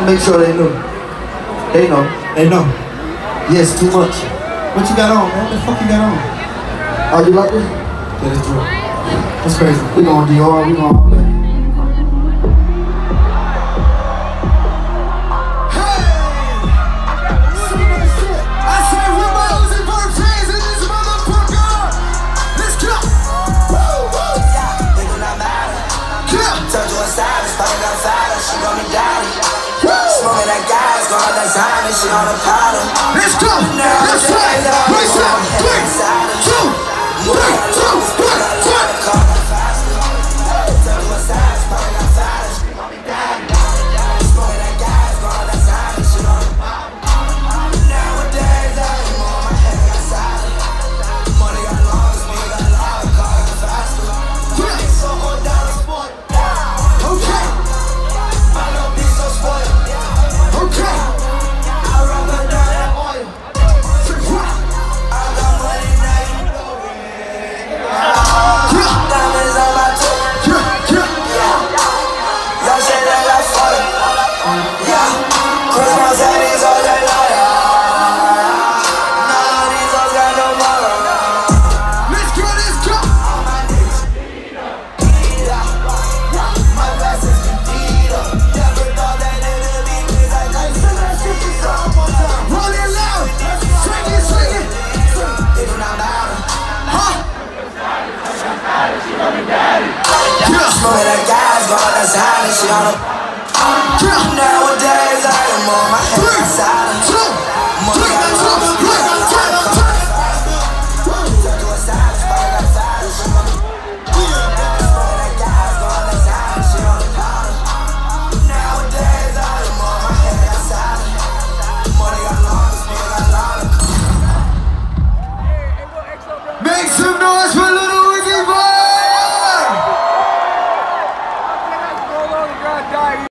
make sure they know. They know. They know. Yes, too much. What you got on, man? What the fuck you got on? Oh, you like this? Yeah, that's true. That's crazy. We gon' Dior, we gon' all that. She on the powder. Let's go! Let's play! Race up! 3, 2, 1, Nowadays I am on my head.